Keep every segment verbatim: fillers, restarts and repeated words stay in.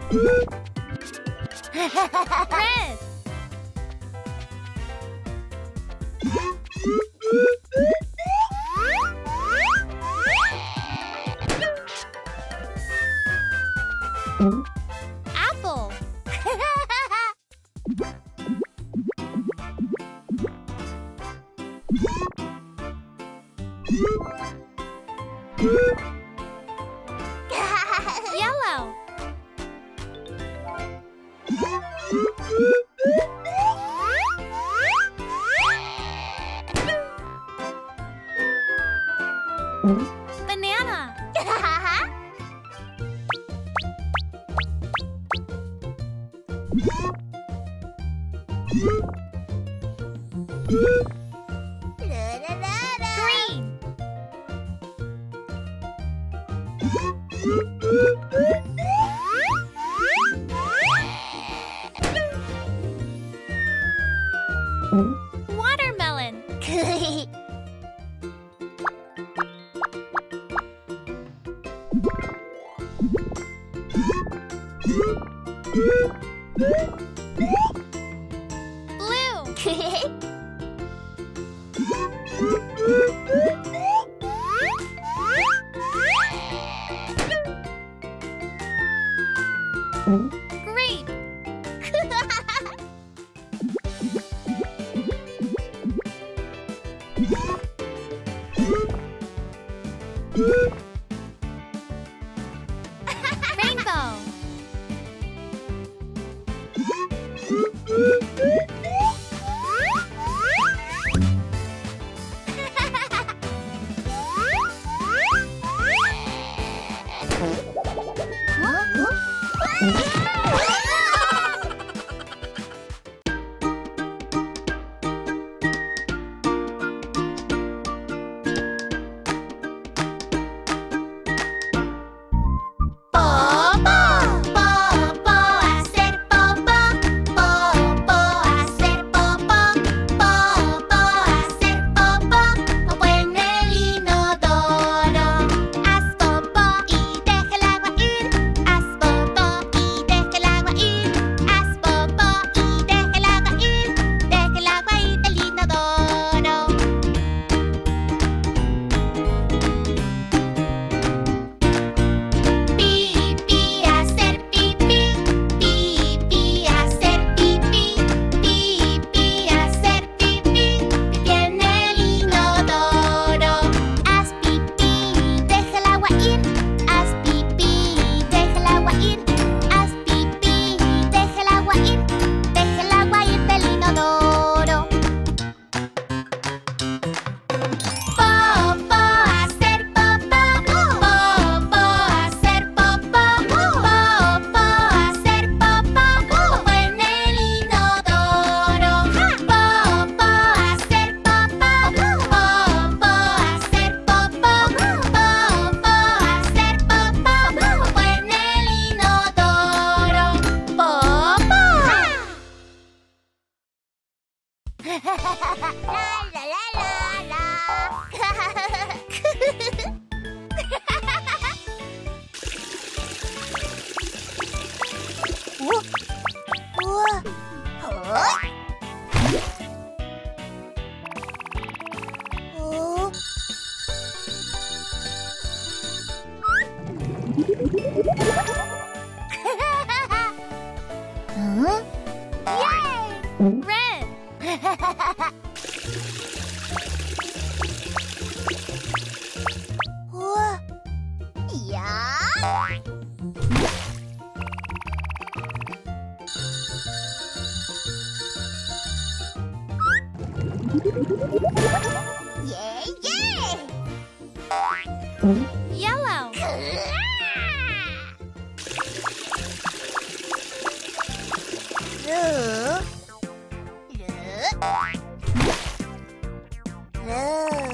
Red. Apple. Yellow. Banana. Green. Watermelon. Blue. Grape. Rainbow. Huh? Yay! Red. Whoa. Yeah. Yay, yay! Yellow. Blue. Blue.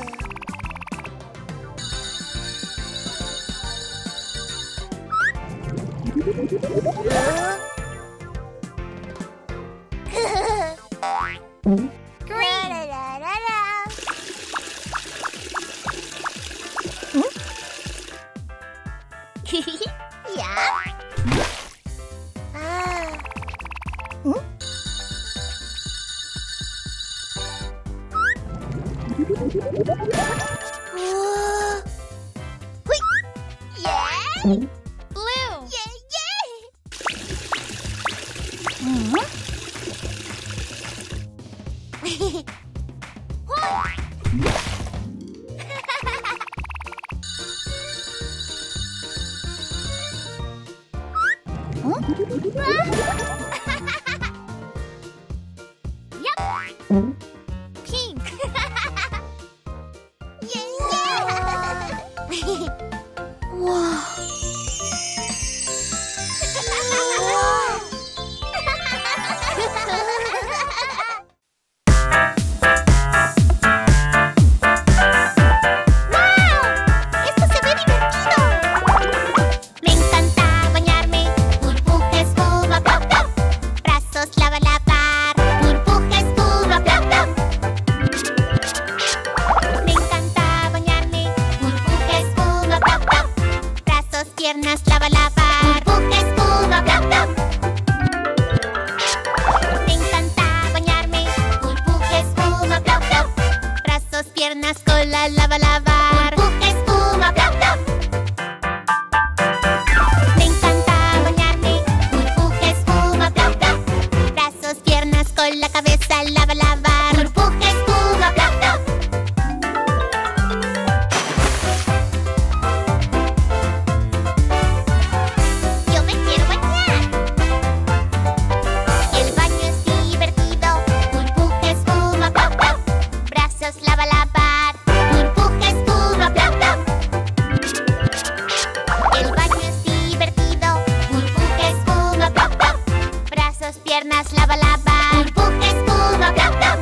Blue. Green. La, la, la, la. Yeah. Hui. Yeah. Blue. Yeah, yeah. Yep. Pink. Yeah, yeah. Wow. ¡Esto se ve divertido! Me encanta bañarme. Burbuja, espuma, plop, plop. Brazos, lava, lavar. Burbuja, espuma, plop, plop. Me encanta bañarme. Burbuja, espuma, plop, plop. Brazos, piernas, lava, lavar. Burbuja, espuma, plop, plop. Me encanta bañarme. Burbuja, espuma, plop, plop. Brazos, piernas, cola, lava, lavar. Burbuja, espuma, plop, plop. Me encanta bañarme. Burbuja, espuma, plop, plop. Brazos, piernas, cola, cabeza, lava, lavar. Burbuja, espuma, plop, plop. Yo me quiero bañar. El baño es divertido. Burbuja, espuma, plop, plop. Brazos, lava, lavar. Burbuja, espuma, plop, plop. El baño es divertido. Burbuja, espuma, plop, plop. Brazos, piernas, lava, lavar. Burbuja, espuma, plop, plop.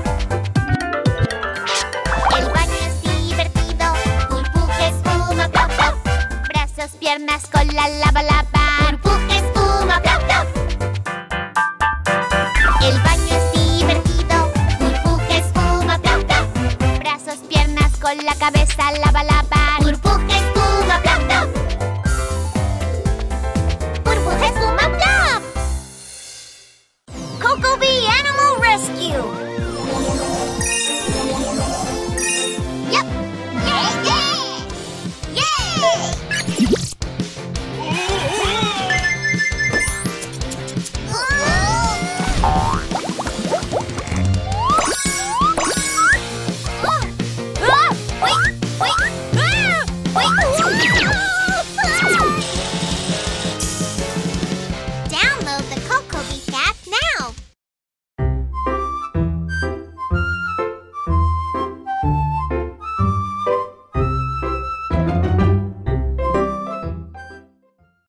El baño es divertido. Burbuja, espuma, plop, plop. Brazos, piernas, cola, lava, lavar. Burbuja, espuma, plop, plop. El baño es divertido. Burbuja, espuma, plop, plop. Brazos, piernas, cola, cabeza, lava, lavar.